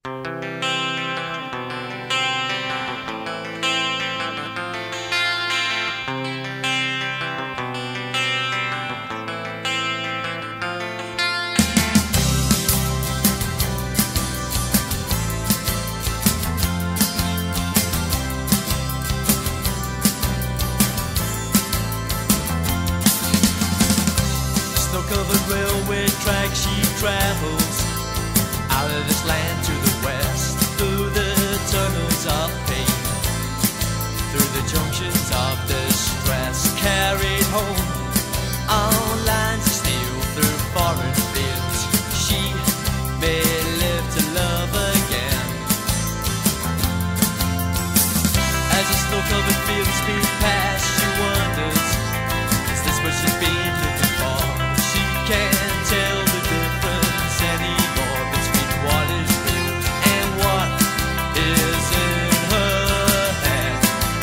Snow-covered railway track she travels out of this land to the west, through the tunnels of pain, through the junctions of distress, carried home on lines of steel, through foreign fields she may live to love again. As the snow-covered fields speed past, she wonders, is this what she's been looking for? She can't tell the difference anymore between what is real and what is in her hand.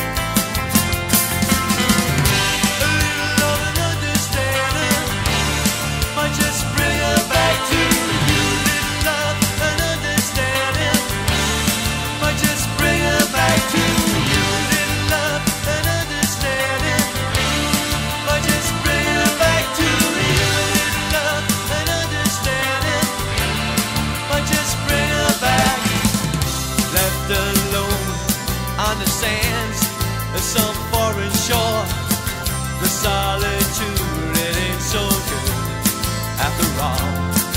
A little love and understanding might just bring her back to you. Little love and understanding might just bring her back to you. Little love and understanding might just bring her back to you. Little love and understanding might just bring her back. Left alone on the sands of some foreign shore, the solitude, it ain't so good after all.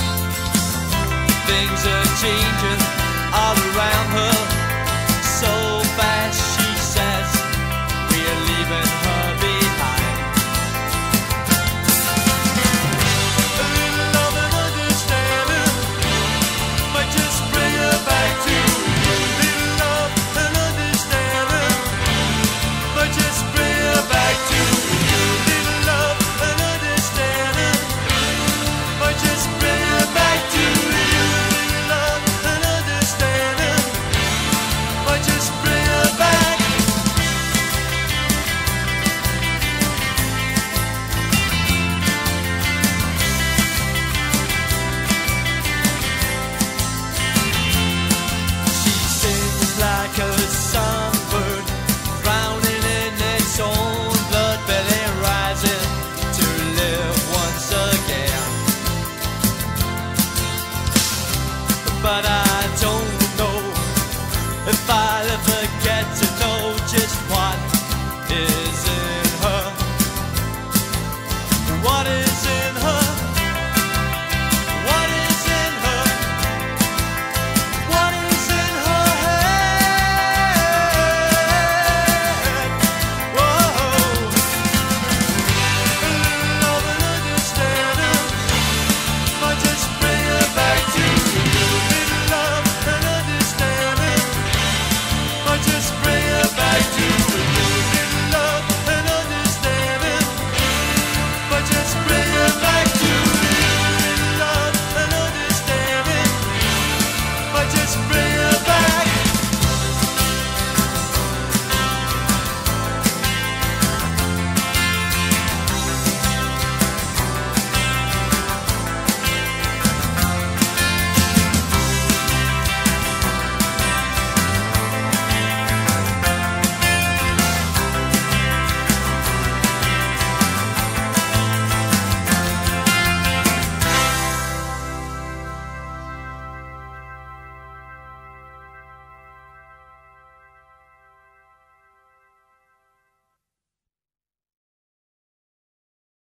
Things are changing all around her so fast, she says, we're leaving her behind. A little love and understanding might just bring her back to you. Little love and understanding might just bring her back to you. Little love and understanding might just bring her back to you. Little love and understanding might just bring her back. She sings like a songbird, drowning in its own blood, belly rising to live once again. But I don't know if I'll ever get to know just what is in her. What is in her? What is in her? What is in her head? Whoa. A little love and understanding might just bring her back to you. Little love and understanding might just bring her back to you. Little love and understanding might just bring her back to you. Little love and understanding might just bring